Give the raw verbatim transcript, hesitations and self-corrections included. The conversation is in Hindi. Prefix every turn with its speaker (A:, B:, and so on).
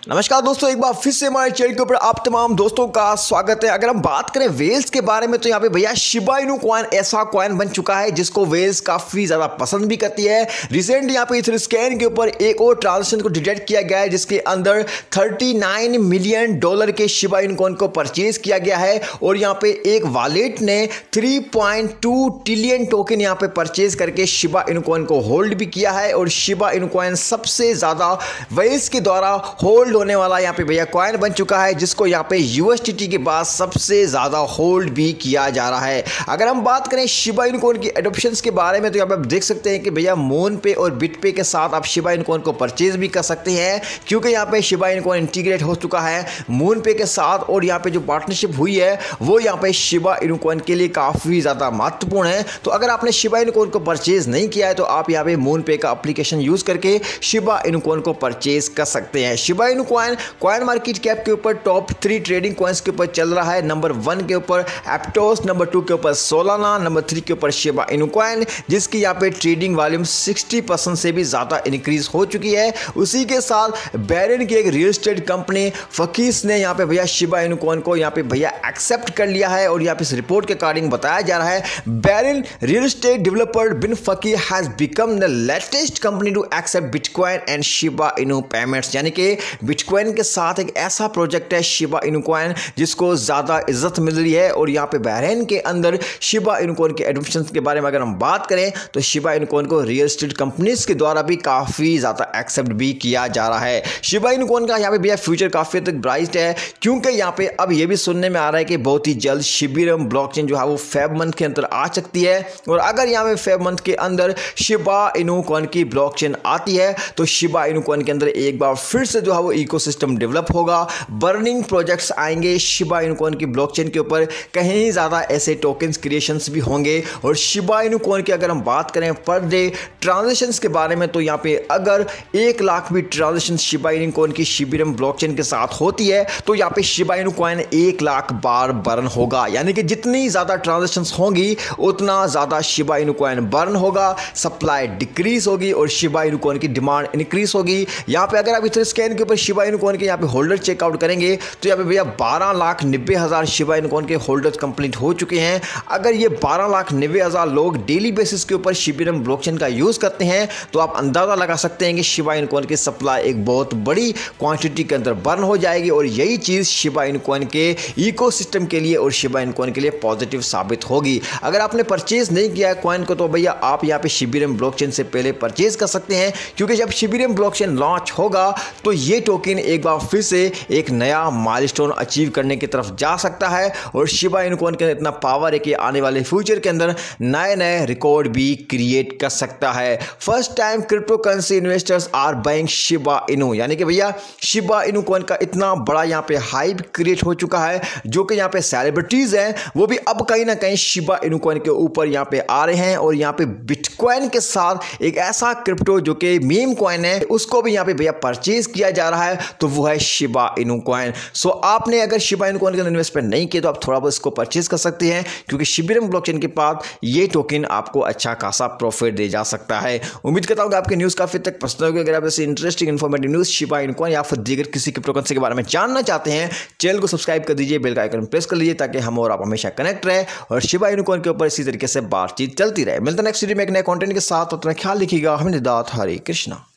A: नमस्कार दोस्तों, एक बार फिर से हमारे चैनल के ऊपर आप तमाम दोस्तों का स्वागत है। अगर हम बात करें वेल्स के बारे में तो यहाँ पे भैया शिबा इनू कॉइन ऐसा कॉइन बन चुका है जिसको वेल्स काफी ज्यादा पसंद भी करती है। रिसेंटली यहाँ पे इथर स्कैन के ऊपर एक और ट्रांजेक्शन को डिटेक्ट किया गया है जिसके अंदर उनतालीस मिलियन डॉलर के शिबा इनू कॉइन को परचेज किया गया है और यहाँ पे एक वॉलेट ने तीन पॉइंट दो ट्रिलियन टोकन यहाँ पे परचेज करके शिबा इनू कॉइन को होल्ड भी किया है और शिबा इनू कॉइन सबसे ज्यादा वेल्स के द्वारा होल्ड होने वाला यहाँ पे भैया कॉइन बन चुका है जिसको यहाँ पे यूएसडीटी के बाद सबसे ज्यादा होल्ड भी किया जा रहा है। अगर हम बात करें शिबा इनू कॉइन की एडॉप्शंस के बारे में तो यहाँ पे आप देख सकते हैं कि भैया मोन पे और बिटपे के साथ आप शिबा इनू कॉइन को परचेज भी कर सकते हैं क्योंकि यहाँ पे शिबा इनू कॉइन इंटीग्रेट हो चुका है मोन पे के साथ और यहाँ पे जो पार्टनरशिप हुई है वो यहाँ पे शिबा इनू कॉइन के लिए काफी ज्यादा महत्वपूर्ण है। तो अगर आपने शिबा इनू कॉइन को परचेज नहीं किया है तो आप यहाँ पे मोन पे का एप्लीकेशन यूज करके शिबा इनू कॉइन को परचेज कर सकते हैं। Shiba Inu coin coin market cap के ऊपर टॉप थ्री ट्रेडिंग कॉइन्स के ऊपर चल रहा है। नंबर वन के ऊपर एप्टोस, नंबर टू के ऊपर सोलाना, नंबर थ्री के ऊपर शिबा इनू कॉइन जिसकी यहाँ पे ट्रेडिंग वॉल्यूम साठ परसेंट से भी ज्यादा इंक्रीज हो चुकी है। उसी के साथ बैरन की एक रियल एस्टेट कंपनी फकीस ने यहाँ पे भैया शिबा इनू कॉइन को यहाँ पे भैया एक्सेप्ट कर लिया है और यहाँ पे इस रिपोर्ट के अकॉर्डिंग बताया जा रहा है Baron real estate developer bin Faqih has become the latest company to accept bitcoin and Shiba Inu payments. यानी कि बिटकॉइन के साथ एक ऐसा प्रोजेक्ट है शिबा इनू कॉइन जिसको ज्यादा इज्जत मिल रही है और यहाँ पे बहरीन के अंदर शिबा इनू कॉइन के एडॉप्शन के बारे में अगर हम बात करें तो शिबा इनू कॉइन को रियल एस्टेट कंपनीज के द्वारा भी काफी ज्यादा एक्सेप्ट भी किया जा रहा है। शिबा इनू कॉइन का यहाँ पे भैया फ्यूचर काफी तक ब्राइट है क्योंकि यहाँ पे अब ये भी सुनने में आ रहा है कि बहुत ही जल्द शिबिरम ब्लॉकचेन जो है वो फेब मंथ के अंदर आ सकती है और अगर यहाँ पे फेब मंथ के अंदर शिबा इनू कॉइन की ब्लॉकचेन आती है तो शिबा इनू कॉइन के अंदर एक बार फिर से जो है वो इकोसिस्टम डेवलप होगा, बर्निंग प्रोजेक्ट्स आएंगे शिबा इनू कॉइन की ब्लॉकचेन के ऊपर, कहीं ज्यादा ऐसे टोकन्स क्रिएशंस भी होंगे और शिबा इनू कॉइन की अगर हम बात करें पर डे ट्रांजैक्शंस के बारे में तो यहाँ पे अगर एक लाख भी ट्रांजैक्शन शिबा इनू कॉइन की शिबिरम ब्लॉकचेन के साथ होती है तो यहाँ पे शिबा इनू कॉइन एक लाख बार बर्न होगा। यानी कि जितनी ज्यादा ट्रांजैक्शंस होंगी उतना ज्यादा शिबा इनू कॉइन बर्न होगा, सप्लाई डिक्रीज होगी और शिबा इनू कॉइन की डिमांड इंक्रीज होगी। यहाँ पे अगर आप इस स्कैन के ऊपर शिबा इनू कॉइन के यहाँ पे होल्डर चेकआउट करेंगे तो यहाँ पे भैया बारह लाख नब्बे हजार शिबा इनू कॉइन के होल्डर्स कंप्लीट हो चुके हैं। अगर ये बारह लाख नब्बे हजार लोग डेली बेसिस के ऊपर शिबिरम ब्लॉकचेन का यूज करते हैं तो आप अंदाजा लगा सकते हैं कि शिबा इनू कॉइन की सप्लाई एक बहुत बड़ी क्वांटिटी के अंदर बर्न हो जाएगी और यही चीज शिबा इनू कॉइन के इकोसिस्टम के लिए और शिबा इनू कॉइन के लिए पॉजिटिव साबित होगी। अगर आपने परचेज नहीं किया है कॉइन को तो भैया आप यहाँ पे शिबिरम ब्लॉकचेन से पहले परचेज कर सकते हैं क्योंकि जब शिबिरम ब्लॉकचेन लॉन्च होगा तो ये टोकन एक बार फिर से एक नया माइलस्टोन अचीव करने की तरफ जा सकता है और शिबा इनू कॉइन के अंदर इतना पावर है कि आने वाले फ्यूचर के अंदर नए नए रिकॉर्ड भी क्रिएट कर सकता है। First time cryptocurrency investors are buying Shiba Inu, यानी कि भैया शिबा इनू कॉइन का इतना बड़ा यहाँ पे हाइप क्रिएट हो चुका है जो कि यहाँ पे सेलिब्रिटीज हैं वो भी अब कहीं ना कहीं शिबा इनू कॉइन के ऊपर यहाँ पे आ रहे हैं और यहाँ पे बिटकॉइन के साथ एक ऐसा क्रिप्टो जो कि मीम कॉइन है उसको भी यहाँ पे भैया परचेज किया जा रहा है तो वो है शिबा इनू कॉइन। सो आपने अगर शिबा इनू कॉइन के अंदर इन्वेस्टमेंट नहीं किया तो आप थोड़ा बहुत इसको परचेज कर सकते हैं क्योंकि शिबिरम ब्लॉकचेन के बाद ये टोकन आपको अच्छा खासा प्रॉफिट दे जा सकता है। उम्मीद करता हूं कि आपकी न्यूज़ काफी तक पसंद होगी। अगर आप ऐसे interesting informative news Shiba Inu coin या फिर दीगर किसी क्रिप्टो करेंसी के बारे में जानना चाहते हैं चैनल को सब्सक्राइब कर दीजिए, बेल का आइकन प्रेस कर लीजिए ताकि हम और आप हमेशा कनेक्ट रहे और शिबा इनू कॉइन के ऊपर इसी तरीके से बातचीत चलती रहे। मिलते हैं नेक्स्ट वीडियो में एक नए कंटेंट के साथ, उतना ख्याल रखिएगा। हमें हरे कृष्णा।